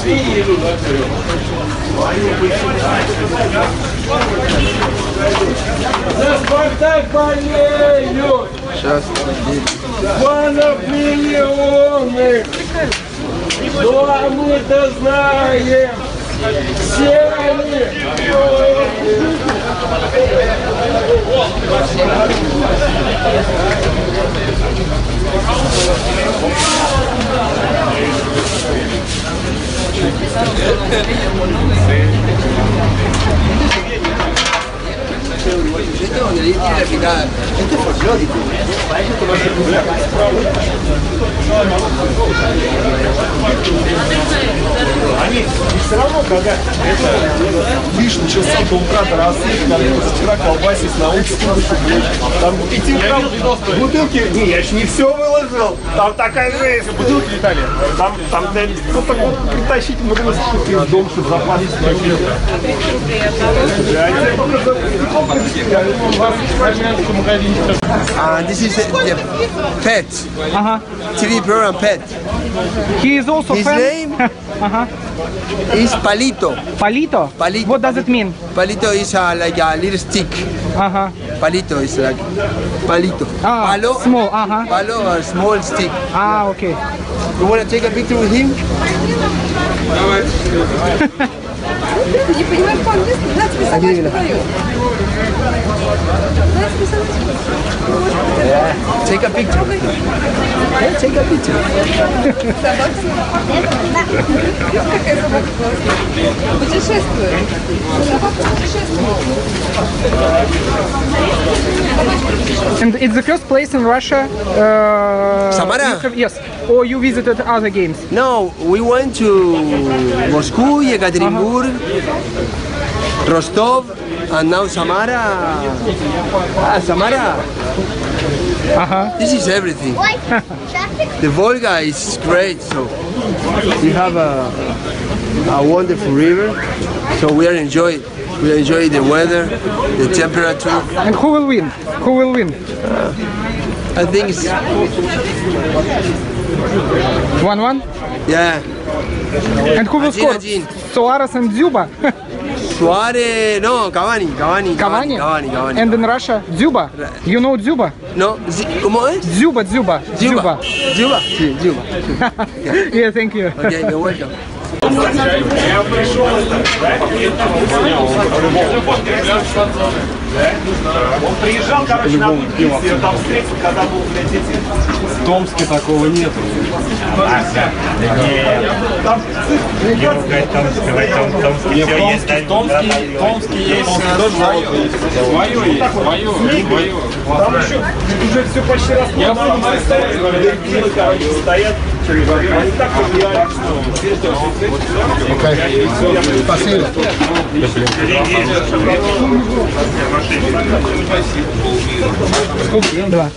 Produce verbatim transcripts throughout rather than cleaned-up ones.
За Спартак болеют! Сейчас. Фанов миллионы! Ну а мы-то знаем! Все они! Este donde ahí tiene la picada. Esto es folclórico. Они все равно, когда лишь начался до утра рассвет, когда вчера колбасись на улице, там идти в бутылки, не, я еще не все выложил, там такая жесть, бутылки летали, там, там, ну, так вот, притащить много из дома, чтобы запасить. Uh, this is the Pet. Uh-huh. T V program Pet. He is also His fan. name Uh-huh. is Palito. Palito? Palito. What does it mean? Palito is uh, like a little stick. Uh-huh. Palito is like palito. Ah, Palo, small, uh-huh. palo, a small stick. Ah, okay. You want to take a picture with him? Не понимаешь по-английски? На тебе собачку даю. На тебе собачку. Yeah. Take a picture. Yeah, take a picture. Собака. Видишь, какая собака классная? Путешествует. Собака путешествует. And it's the first place in Russia. Uh, Samara? you have- yes. Or you visited other games? No, we went to Moscow, Yekaterinburg, Rostov, and now Samara. Ah, Samara. Uh-huh. This is everything. The Volga is great, so we have a, a wonderful river, so we are enjoying. We enjoy the weather, the temperature. And who will win? Who will win? I think it's one one? yeah. And who will Один, score? один. Suarez and Dzyuba? Suarez, no, Cavani, Cavani, Cavani? Cavani, Cavani. And in Russia, Dzyuba? You know Dzyuba? No, Z- ¿cómo es? Dzyuba, Dzyuba. Dzyuba. Dzyuba. Sí, Dzyuba. Yeah, thank you. Okay, you're welcome. Я пришел, он приезжал, короче, на улице, я там встретил, когда был, блядь, эти... В Томске такого нету. Там, в Томске, Томске есть свое есть, свое, свое. Там еще уже все почти распродано, стоят. Они так повлияли, что... Спасибо. Два.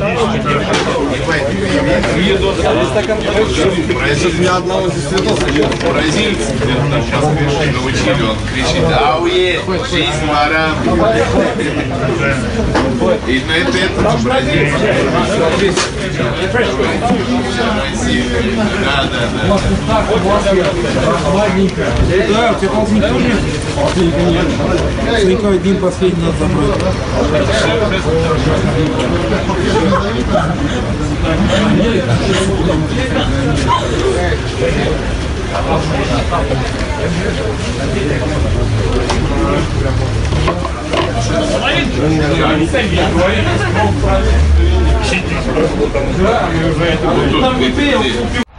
Тут ни одного здесь цветов нет. Бразильцы сейчас научили, он кричит: ауе, жизнь ворам. И на это это бразильцы. Да, да, да. Да, у тебя ползунка нет. Ползунка нет. Слегка один последний надо забрать. Да, и уже это...